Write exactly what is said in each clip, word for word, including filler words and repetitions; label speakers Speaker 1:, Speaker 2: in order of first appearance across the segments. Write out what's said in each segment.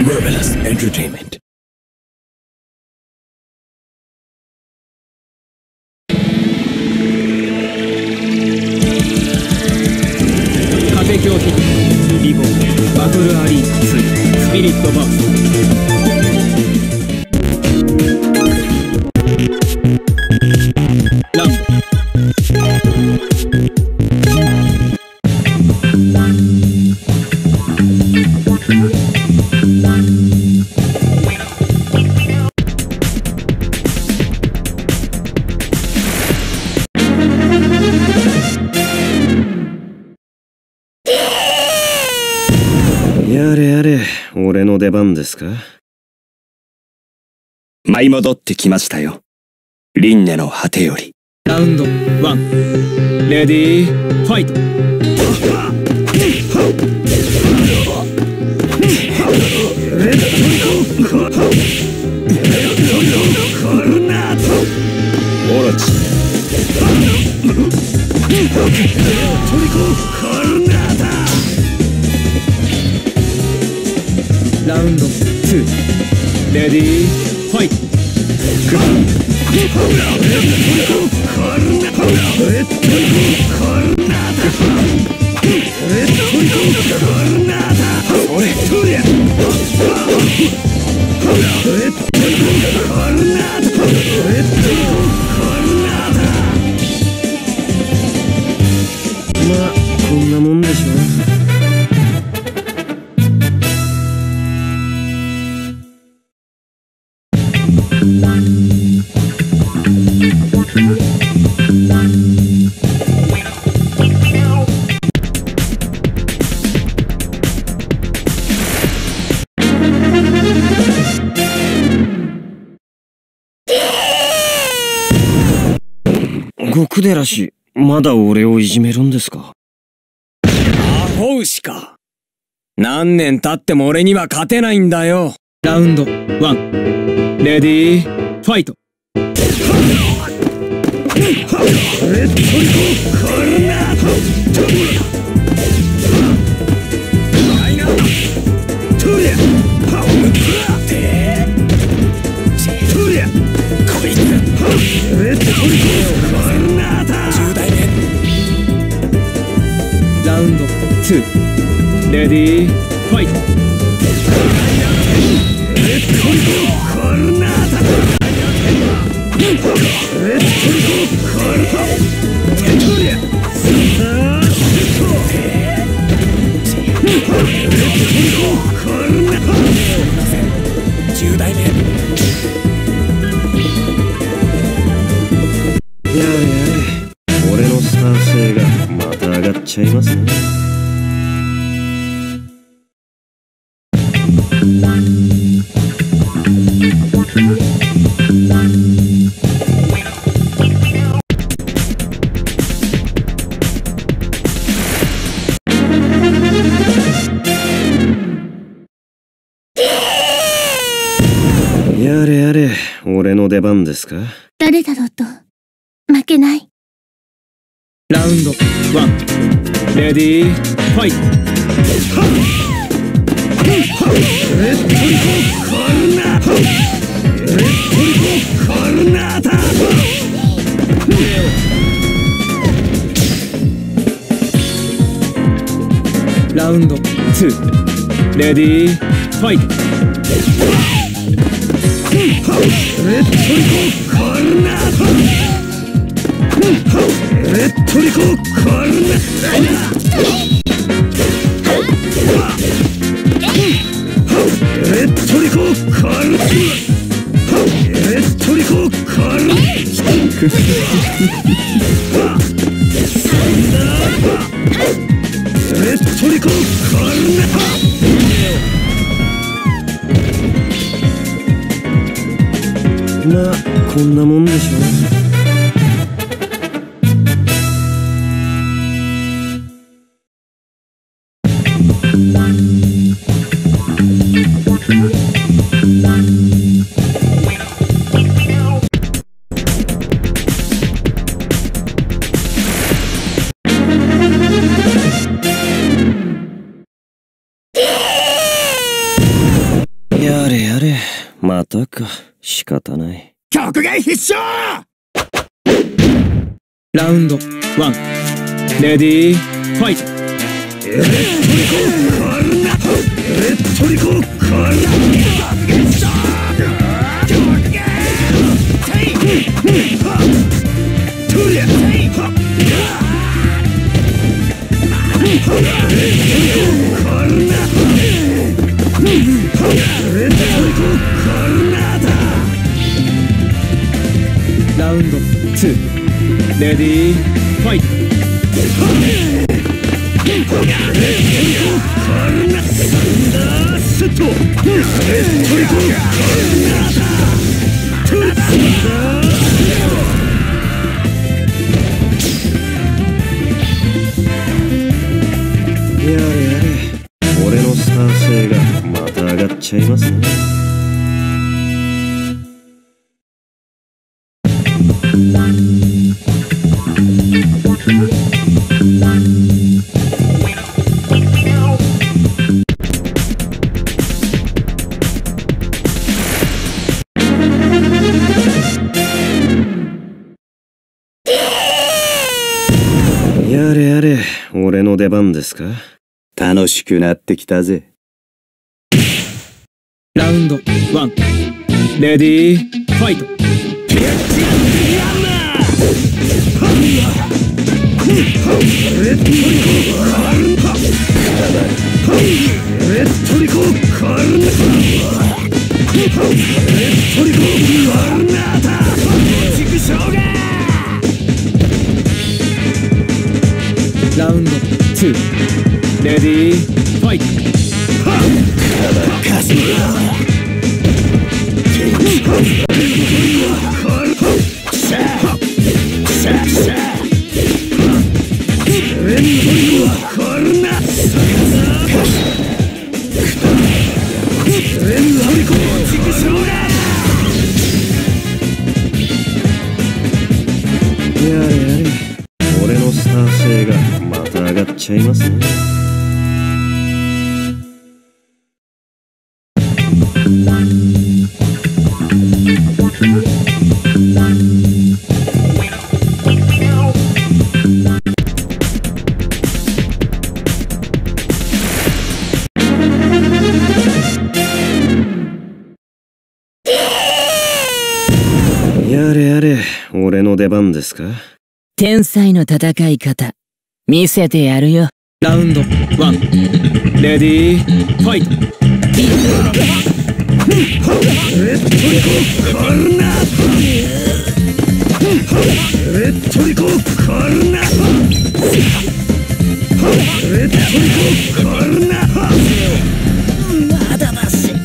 Speaker 1: Marvelous Entertainment。
Speaker 2: 風狂気リボンバトルアリーナツースピリットバースト。ランボ
Speaker 3: やれやれ、俺の出番ですか。
Speaker 4: 舞い戻ってきましたよ。輪廻の果てより。
Speaker 2: ラウンドワンレディーファイト。
Speaker 4: オロチ
Speaker 2: ラウンドツーレディーファイト。
Speaker 3: まあこんなもんでしょ。極出らし、まだ俺をいじめるんですか。
Speaker 2: アホ牛か。何年経っても俺には勝てないんだよ。ラウンドワンレディーファイト。ラウンドツーレディーファイト。
Speaker 3: やれやれ、俺のスター性がまた上がっちゃいますね。やれやれ、俺の出番ですか。
Speaker 5: 誰だろうと負けない。
Speaker 2: ラウンドワンレディーファイト。ラウンドツーレディーファイト。レットリコカルナレットリコカルナレットリコカルナレットリコカルナ。
Speaker 3: まあこんなもんでしょ。 やれやれ、またか。仕方ない。
Speaker 2: 極限必勝。ラウンドワン、レディーファイト。エレクトリコカルナ、エレクトリコカルナ、極限必勝。極限テイクトリアテイク。エレクトリコカルナ、エレクトリコカルナだ。ラウンドツー、レディーファイト。エレクトリコカルナ、サンダーセット。エレクトリコカルナだ。サンダーセット。
Speaker 3: やれやれ、俺のスター性がまた上がっちゃいますね。やれやれ、俺の出番ですか。
Speaker 4: 楽しくなってきたぜ。
Speaker 2: ラウンドワン、レディーファイト。レットリコカルナ、レットリコカルナ、レットリコカルナだ。畜生が。ラウンドツー、レディーファイト。カス
Speaker 3: やれやれ、俺のスター性がまた上がっちゃいますね。やれやれ、俺の出番ですか。
Speaker 1: 天才の戦い方見せてやるよ。
Speaker 2: ラウンドワン、レディーファイト。レットリコカルナ、レットリコカルナ、レットリコカルナ。まだだし。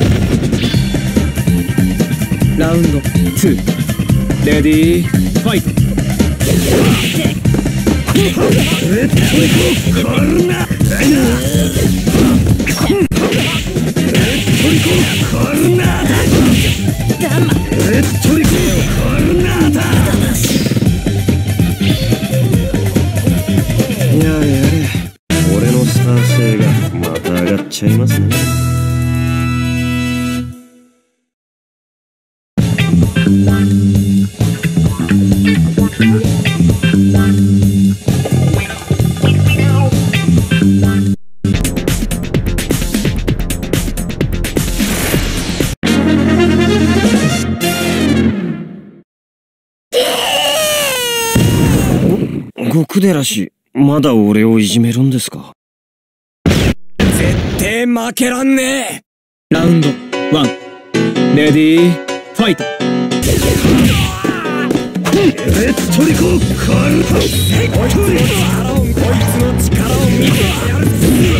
Speaker 2: ラウンドツー、レディーファイト。レットリコカルナ、レットリコカルナだ。レットリコカルナだ。
Speaker 3: やれやれ、俺のスター性がまた上がっちゃいますね。極寺氏、まだ俺をいじめるんですか。
Speaker 2: 絶対負けらんねえ。ラウンドワン、レディーファイト。レットリコカルナ、こいつの力をこいつの力を見てやる。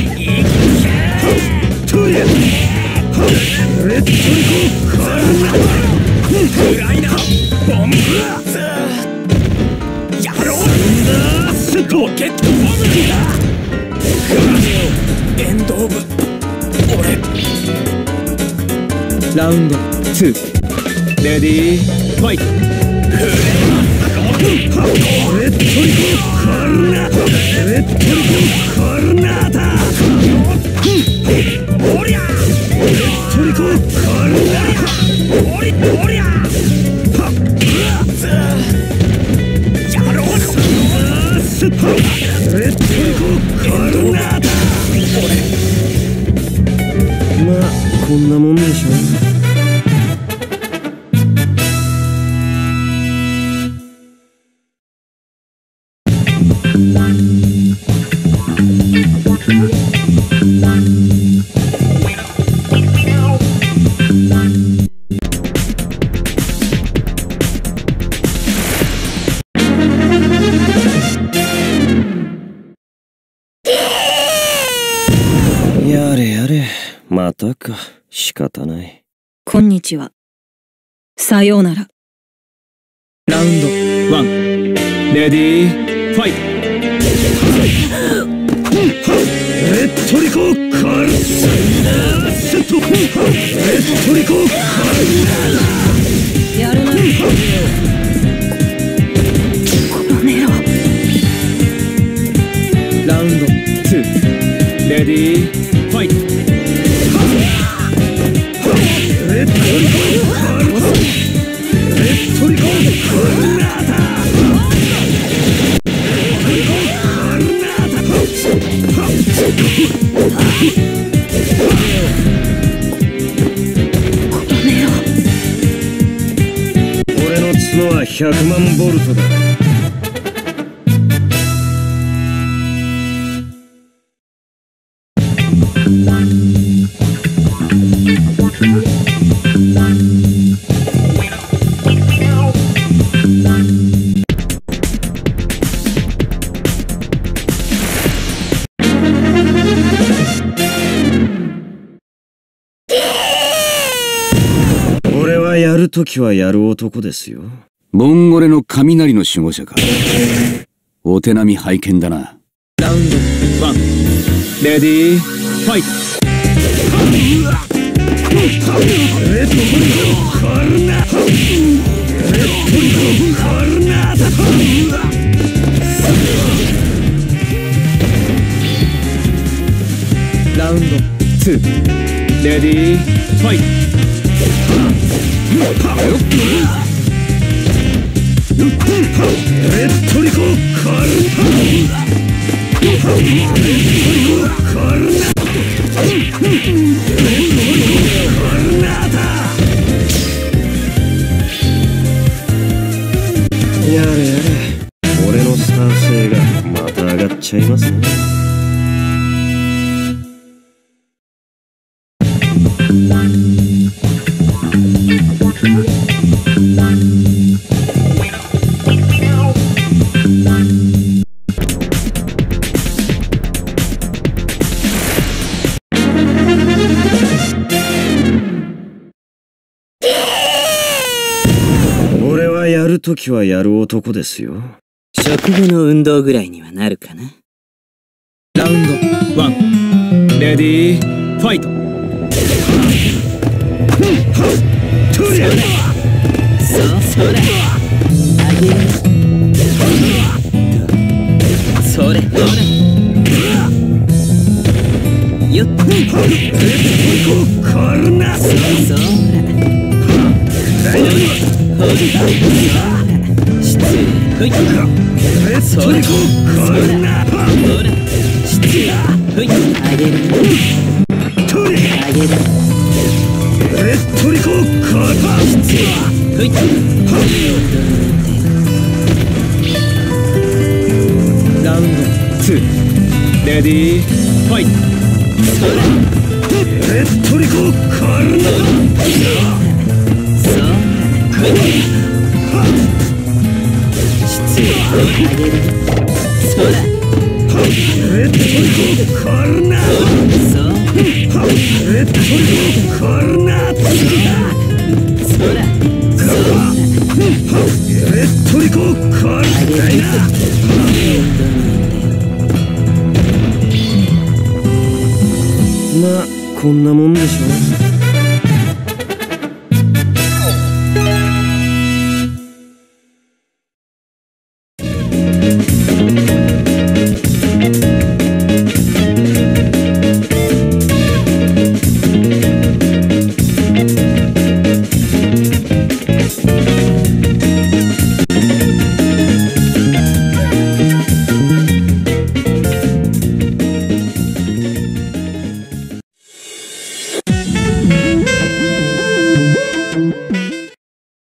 Speaker 2: レットリコカルナ、暗いなボンブやろう。ロケットボムだ。エンドオブ俺。ラウンドツー、レディーファイト。レットリコカルナ、レットリコカルナだ。おりゃレットリココカルナおりおりゃはっやろうスッパレットリコカルナだ。
Speaker 3: まあこんなもんでしょう。やれやれ、またか。仕方ない。
Speaker 6: こんにちは。さようなら。
Speaker 1: ラウンドワン、レディーファイト。
Speaker 2: レットリコカルナセットレットリコカルナ
Speaker 6: やるな。この野郎。
Speaker 1: ラウンドツー、レディーファイト。
Speaker 2: レットリコカルナレットリコカルナだ。俺の角はひゃくまんボルトだ。俺はやるときはやる男ですよ。
Speaker 4: ボンゴレの雷の守護者か。お手並み拝見だな。
Speaker 1: ラウンドワン、レディーファイト。
Speaker 2: レットリコカルナレットリコカルナだ。
Speaker 1: ラウンドツー、レディーファイト。
Speaker 2: レットリコカルナレットリコカルナレットリコカルナだ。
Speaker 3: やれやれ、俺のスター性がまた上がっちゃいますね。
Speaker 2: 俺はやるときはやる男ですよ。
Speaker 1: 食後の運動ぐらいにはなるかな。ラウンドワン、レディーファイト。
Speaker 2: トリア
Speaker 1: そうそうだ。あげる。それほら。よっ。
Speaker 2: レットリコカルナ
Speaker 1: そうそうだ。ほら失礼。ほい。
Speaker 2: レットリコカルナ
Speaker 1: ほら失礼。ほい。あげる。
Speaker 2: トリ
Speaker 1: あげる。
Speaker 2: レットリコカルナ
Speaker 1: 失礼。ほい。ラウンドツー、レディーファイト。それ
Speaker 2: レットリコカルナ
Speaker 1: そうほい。失礼。あげる。そら
Speaker 2: レットリコカルナ
Speaker 1: そう
Speaker 2: レットリコカルナ
Speaker 1: そら
Speaker 2: レットリコカルナ
Speaker 3: まあこんなもんでしょう。